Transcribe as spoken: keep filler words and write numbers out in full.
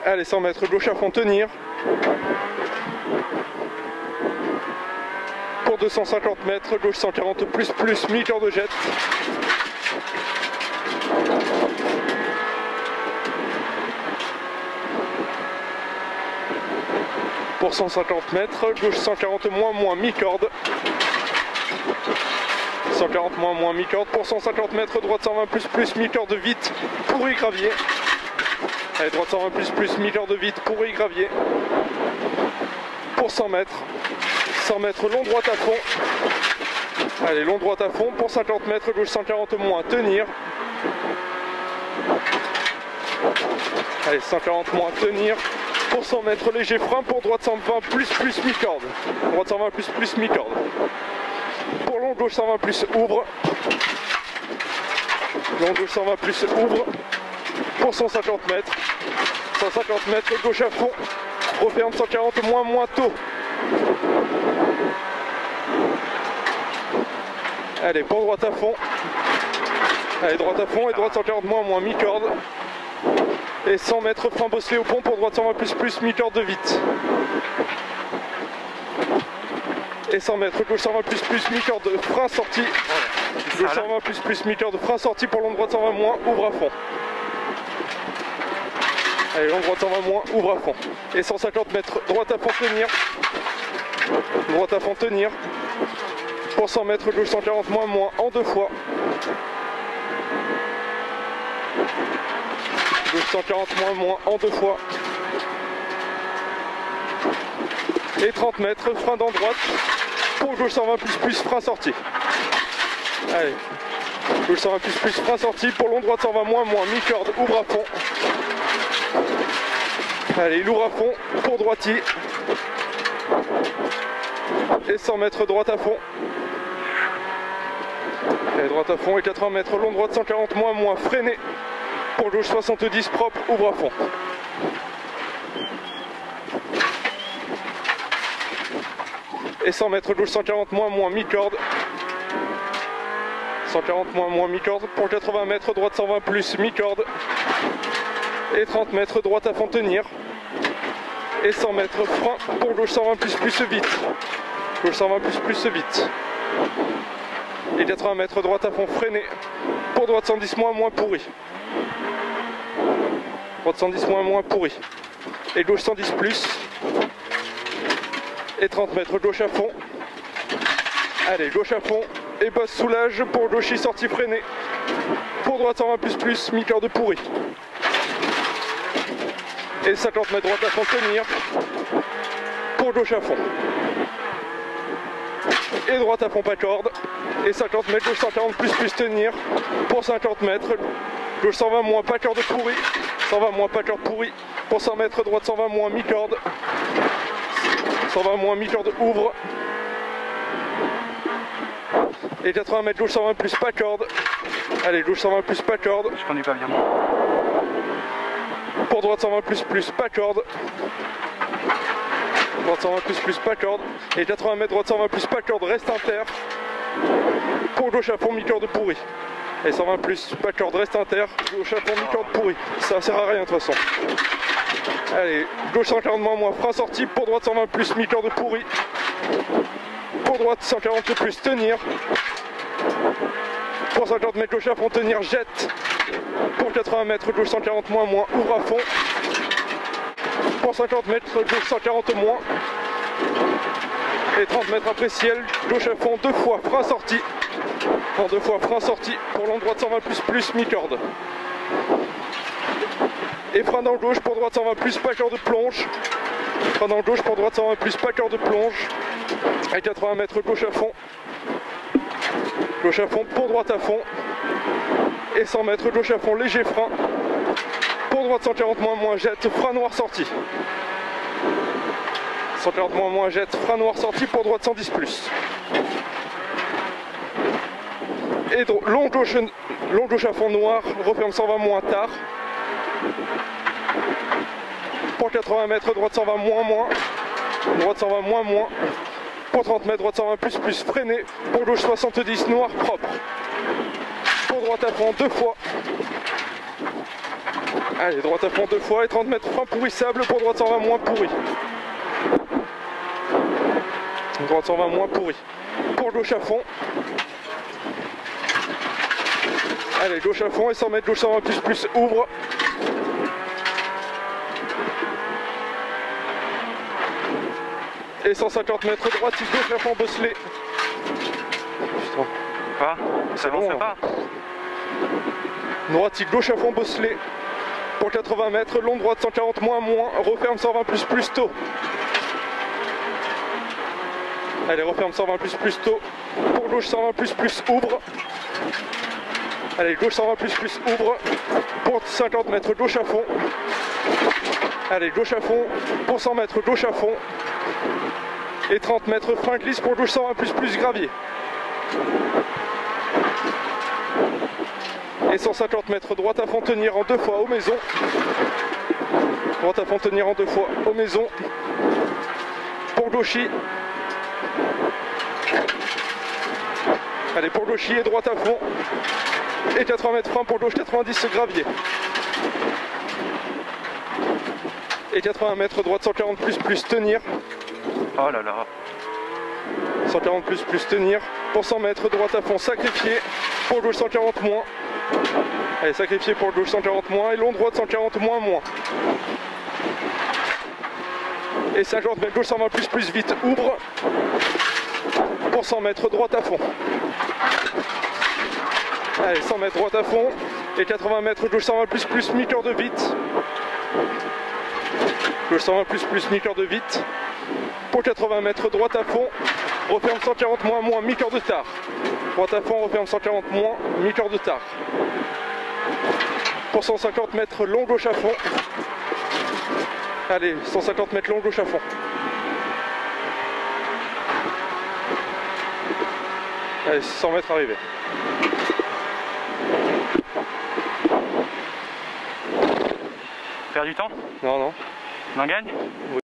Allez, cent mètres, gauche à fond, tenir. Pour deux cent cinquante mètres, gauche cent quarante plus plus, mi-cœur de jet. Pour cent cinquante mètres, gauche cent quarante moins moins, mi-corde. cent quarante moins moins, mi-corde. Pour cent cinquante mètres, droite cent vingt plus plus, mi-corde vite, pourri gravier. Allez, droite cent vingt plus plus, mi-corde vite, pourri gravier. Pour cent mètres, cent mètres, long droite à fond. Allez, long droite à fond. Pour cinquante mètres, gauche cent quarante moins, tenir. Allez, cent quarante moins, tenir. Pour cent mètres, léger frein. Pour droite cent vingt plus plus, mi-corde. Droite cent vingt plus plus, mi-corde. Pour long gauche cent vingt plus, ouvre. Long gauche cent vingt plus, ouvre. Pour cent cinquante mètres. cent cinquante mètres, gauche à fond. Referme cent quarante moins moins, tôt. Allez, pour droite à fond. Allez, droite à fond et droite cent quarante moins moins, mi-corde. Et cent mètres, frein bosselé au pont pour droite cent vingt plus plus, mi-corde de vite. Et cent mètres, gauche cent vingt plus plus, mi-corde de frein sorti. Gauche cent vingt plus plus, mi-corde de frein sorti pour long droite cent vingt moins, ouvre à fond. Allez, long droite cent vingt moins, ouvre à fond. Et cent cinquante mètres, droite à fond, tenir. Droite à fond, tenir. Pour cent mètres, gauche cent quarante moins moins, en deux fois. Gauche cent quarante moins moins, en deux fois. Et trente mètres, frein dans droite. Pour gauche cent vingt plus plus, frein sorti. Allez. Gauche cent vingt plus plus, frein sorti. Pour long droite cent vingt moins moins, mi-corde, ouvre à fond. Allez, lourd à fond. Pour droitier. Et cent mètres, droite à fond. Et droite à fond et quatre-vingts mètres, long droite cent quarante moins moins, freiné. Pour gauche soixante-dix, propre, ouvre à fond. Et cent mètres, gauche cent quarante moins moins, mi-corde. cent quarante moins moins, mi-corde. Pour quatre-vingts mètres, droite cent vingt plus, mi-corde. Et trente mètres, droite à fond, tenir. Et cent mètres, frein. Pour gauche cent vingt plus plus, vite. Gauche cent vingt plus plus, vite. Et quatre-vingts mètres, droite à fond, freiné. Pour droite cent dix moins moins, pourri. Droite cent dix moins moins, pourri. Et gauche cent dix plus. Et trente mètres, gauche à fond. Allez, gauche à fond. Et bosse soulage pour gaucher, sortie freinée. Pour droite cent vingt plus plus, mi-corde pourri. Et cinquante mètres, droite à fond, tenir. Pour gauche à fond. Et droite à fond, pas corde. Et cinquante mètres, gauche cent quarante plus plus, tenir. Pour cinquante mètres, gauche cent vingt moins, pas corde pourri. cent vingt moins, pas corde pourri. Pour cent mètres, droite cent vingt moins, mi-corde. cent vingt moins, mi-corde, ouvre. Et quatre-vingts mètres, gauche cent vingt plus, pas corde. Allez, gauche cent vingt plus, pas corde. Je conduis pas bien. Pour droite cent vingt plus plus, pas corde. Droite cent vingt plus plus, pas corde. Et quatre-vingts mètres, droite cent vingt plus, pas corde, reste inter. Pour gauche à fond, mi-corde pourri. Et cent vingt plus, pas corde, reste inter. Gauche à fond, mi-corde pourri. Ça sert à rien de toute façon. Allez, gauche cent quarante moins moins, frein sorti. Pour droite cent vingt plus, mi-corde pourri. Pour droite cent quarante plus, tenir. Pour cinquante mètres, gauche à fond, tenir, jette. Pour quatre-vingts mètres, gauche cent quarante moins moins, ouvre à fond. Pour cinquante mètres, gauche cent quarante moins. Et trente mètres après ciel, gauche à fond, deux fois, frein sorti. En deux fois, frein sorti. Pour long droite cent vingt plus plus, mi-corde. Et frein dans gauche, pour droite cent vingt plus, pas corde plonge. Frein dans gauche, pour droite cent vingt plus, pas corde plonge. Et quatre-vingts mètres, gauche à fond. Gauche à fond, pour droite à fond. Et cent mètres, gauche à fond, léger frein. Pour droite cent quarante moins moins, jette, frein noir sorti. cent quarante moins moins, jette, frein noir sorti. Pour droite cent dix plus. Et long gauche, long gauche à fond noir, referme cent vingt moins tard. Pour quatre-vingts mètres, droite cent vingt moins moins. Droite cent vingt moins moins. Pour trente mètres, droite cent vingt plus plus, freiné. Pour gauche soixante-dix, noir, propre. Pour droite à fond, deux fois. Allez, droite à fond deux fois et trente mètres frein pourrissable pour droite cent vingt moins pourri. Droite cent vingt moins pourri. Pour gauche à fond. Allez, gauche à fond et cent mètres, gauche cent vingt plus plus, ouvre. Et cent cinquante mètres droite, gauche à fond, bosselet. Putain. Quoi? Ça avance bon, pas? Droite, gauche à fond, bosselet. Pour quatre-vingts mètres, long droite cent quarante moins moins, referme cent vingt plus plus tôt. Allez, referme cent vingt plus plus tôt. Pour gauche cent vingt plus plus, ouvre. Allez, gauche cent vingt plus plus, ouvre. Pour cinquante mètres, gauche à fond. Allez, gauche à fond. Pour cent mètres, gauche à fond. Et trente mètres, frein glisse pour gauche cent vingt plus plus, gravier. Et cent cinquante mètres, droite à fond, tenir en deux fois aux maisons. Droite à fond, tenir en deux fois aux maisons. Pour gauchy. Allez, pour gauchy et droite à fond. Et quatre-vingts mètres frein pour gauche, quatre-vingt-dix gravier. Et quatre-vingts mètres droite, cent quarante plus plus, tenir. Oh là là. cent quarante plus plus, tenir. Pour cent mètres droite à fond, sacrifié. Pour gauche cent quarante moins. Allez, sacrifié pour gauche cent quarante moins. Et long droite cent quarante moins moins. Et cinquante mètres gauche cent vingt plus plus, vite, ouvre. Pour cent mètres droite à fond. Allez, cent mètres droite à fond. Et quatre-vingts mètres gauche cent vingt plus plus, mi-cœur de vite. Gauche cent vingt plus plus, mi-cœur de vite. Pour quatre-vingts mètres droite à fond. Referme cent quarante moins moins, mi-cœur de tard. Droite à fond, referme cent quarante moins, mi-cœur de tard. Pour cent cinquante mètres long gauche à fond. Allez, cent cinquante mètres long gauche à fond. Allez, cent mètres arrivé. Perds du temps? Non, non. On en gagne?